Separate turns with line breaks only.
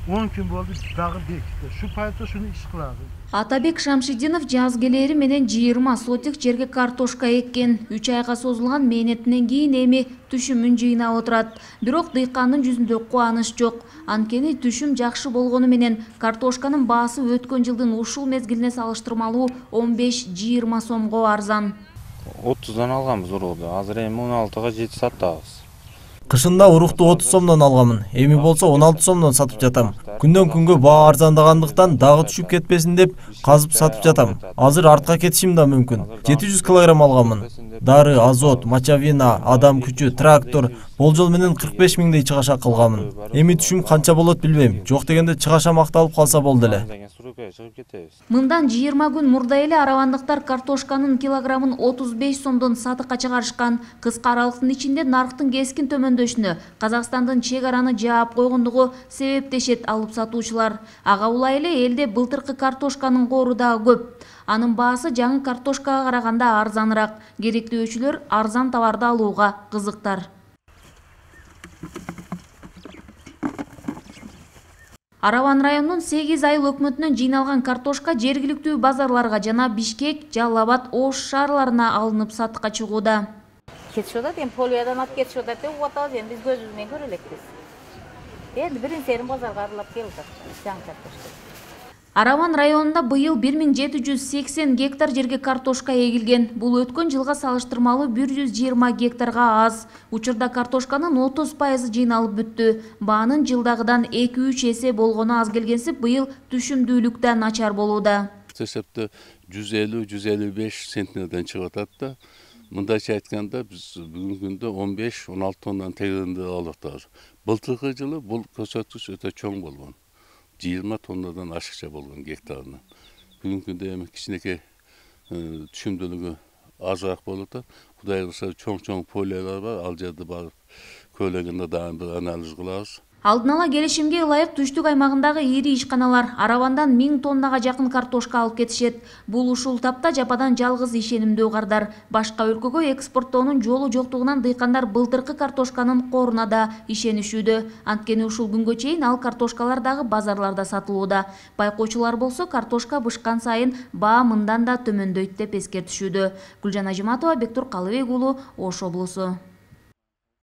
10 gün oldu dağı bekti. Şu payda şunu iş kıladı.
Атабек Шамшидинов жаз келери менен 20 сотик жерге картошка эккен. 3 айга созулган мээнетинен кийин эми түшүмүн жыйнап отурат. Бирок дыйкандын жүзүндө кубаныч жок. Анткени түшүм жакшы болгону менен картошканын баасы өткөн жылдын ушул мезгилине салыштырмалуу 15-20 сомго арзан.
30дан алганбыз уругду. Азыр эми 16га жетип сатабыз.
Кышында урукту 30 сомдон алганмын. Эми болсо 16 сомдон сатып жатам. Күндөн күнгө баа арзандагандыктан дагы түшүп кетпесин деп казып сатып жатам. Азыр артка кетишим да мүмкүн. 700 килограмм алганмын. Дары, азот, мочавина, адам күчү, трактор болжол менен 45 миңдей чыгаша кылганмын. Эми түшүм канча болот билбейм. Жок дегенде чыгаша макталып калса болду эле.
Мындан 20 күн мурда эле аравандыктар картошканын килограммын 35 сомдон сатыкка чыгарышкан. Кыска аралыктын ичинде нарктын кескин төмөндөшүнө Казакстандын чек араны жаап койгондугу себептешет алып сатуучулар. Ага улай эле элде былтыркы картошканын кору дагы көп. Анын баасы жаңы картошкага караганда арзаныраак. Керектөөчүлөр арзан товарды алууга кызыктар. Араван районунун 8 айыл өкмөтүнөн жыйналган картошка жергиликтүү базарларга жана Бишкек, Жалал-Абад, Ош шаарларына алынып сатыкка чыгууда.
Кетишип атат, эми полиядан алып кетишип атат деп атабыз, эми биз көзүбүз менен көрө элекпиз. Эми бирин серин базарга аралап келип атат, жаңы картошка.
Араван районунда быйыл 1780 гектар жерге картошка эгилген. Бул өткөн жылга салыштырмалуу 120 гектарга аз. Учурда картошканын 30% жыйналып бүттү. Баанын жылдагыдан 2-3 эсе болгону аз келгенсип, быйыл түшүмдүүлүк да начар болууда.
Эсепте 150-155 центнерден чыгып атат да. Мындайча айтканда биз бүгүнкү күндө 15-16 тоннадан тегеринде алып атабыз. Былтыркы жылы бул көрсөткүч өтө чоң болгон. 20 тоннадан ашыкча болгон гектарынан. Бүгүнкү күндө эми кичинекей түшүмдүүлүгү азыраак болуп атат. Кудай кылса чоң полиялар бар, ал жерде барып көйлөгүндө дагы бир анализ кылабыз.
Алдын ала келишимге ылайык түштүк аймагындагы ири ишканалар Аравандан 1000 тоннага жакын картошка алып кетишет. Бул ушул тапта жападан жалгыз ишенимдүү кардар. Башка өлкөгө экспорттоонун жолу жоктугунан дыйкандар былтыркы картошканын коруна да ишенишүүдө. Анткени ушул күнгө чейин ал картошкалар дагы базарларда сатылууда. Байкоочулар болсо картошка бышкан сайын баа мындан да төмөндөйт деп эскертишүүдө. Гүлжан Ажиматова, Бектур Калыбек уулу, Ош облусу.